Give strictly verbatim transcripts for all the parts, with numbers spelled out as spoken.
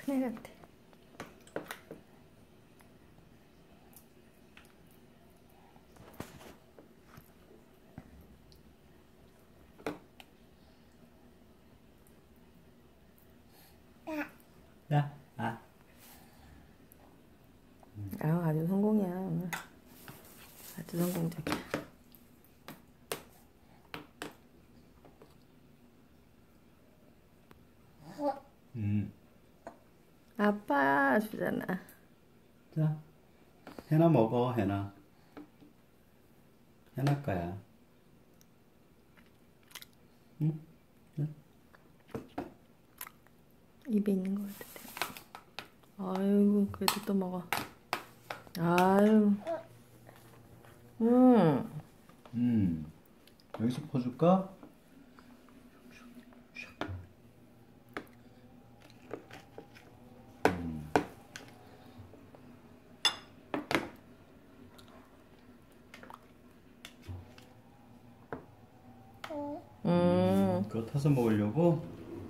큰일 났대. 야, 아. 아, 아주 성공이야 오늘. 아주 성공적이야. 음. 아빠 주잖아. 자, 해나 먹어, 해나. 해나 거야. 응? 응? 입에 있는 거 같은데. 아이고, 그래도 또 먹어. 아유. 음. 음. 여기서 퍼줄까? 음. 그거 타서 먹으려고?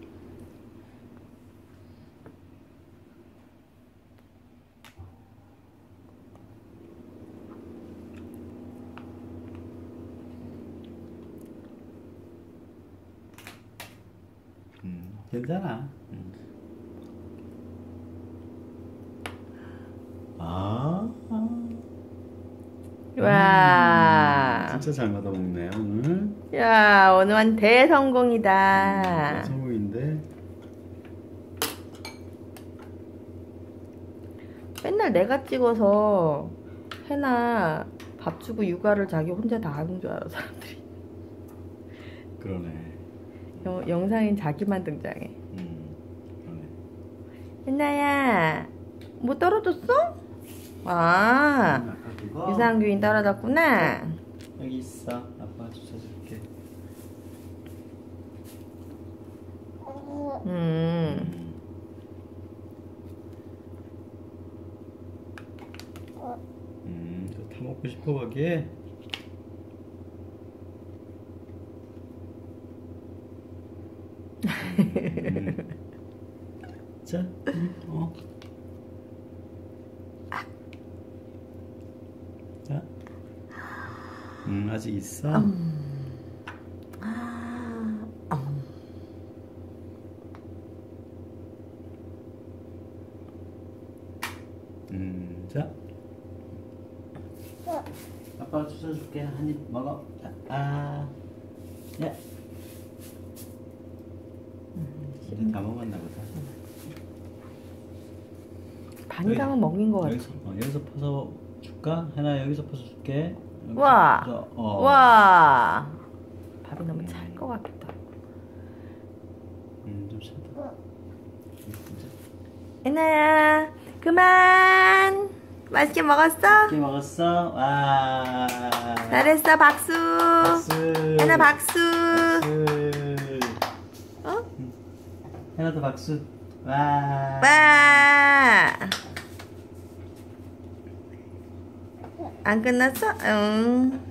음, 괜찮아. 음. 아, 와. 음, 진짜 잘 받아 먹네 오늘. 야, 오늘 완 대성공이다. 성공인데. 맨날 내가 찍어서 해나 밥 주고 육아를 자기 혼자 다 하는 줄 알아, 사람들이. 그러네. 영, 영상엔 자기만 등장해. 음, 그러네. 해나야, 뭐 떨어졌어? 아, 아까 그거? 유산균이 떨어졌구나. 여기 있어. 아빠 주워줄게. 음. 음. 음, 또 타 먹고 싶어 거기에. 음. 자, 음, 어. 자, 음, 아직 있어. 음, 자. 아빠가 주워줄게. 한 입 먹어. 자, 아, 야. 이제 다 먹었나 보다. 반이상은 먹인 것 같아. 여기서, 어, 여기서 퍼서 줄까? 하나 여기서 퍼서 줄게. 여기서 와, 퍼서, 어. 와. 밥이 너무 찰 것 같기도 하고. 음, 좀 차다. 해나야, 그만. 맛있게 먹었어? 맛있게 먹었어? 와. 잘했어, 박수. 박수. 해나 박수. 박수. 어? 해나도 박수. 와. 와. 안 끝났어? 응.